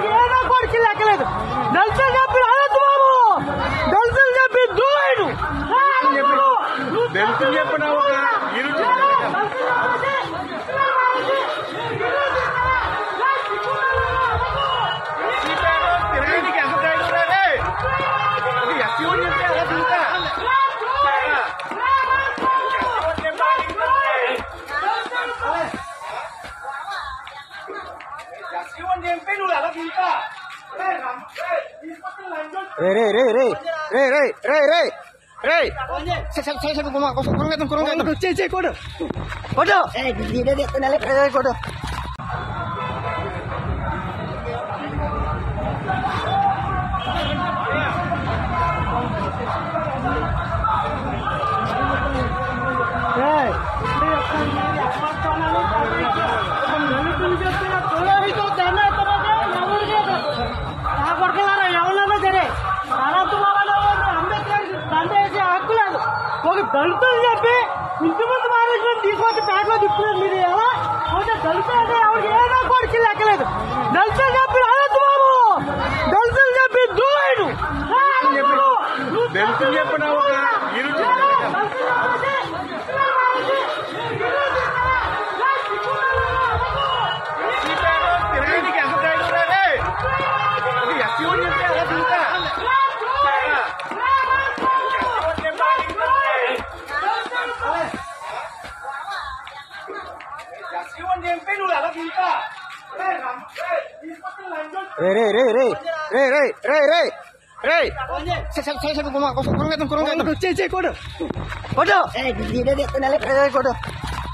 ఏదో కొడుకు లెక్కలేదు. దళితులు చెప్పి అడగద్దు బాబు, దళితులు చెప్పి దూడు దళితులు చెప్పిన దళితులు చెప్పి ఇంటి ముందు మారేసిన తీసుకొచ్చి ప్యాట్లో తిప్పులేదు. మీరు ఎలా అయితే దళితులు అంటే ఎవరికి ఏదో కొడుకు లెక్కలేదు. దళితులు చెప్పి అడగద్దు బాబు, దళితులు చెప్పి దూడు దళితులు చెప్పిన కొడు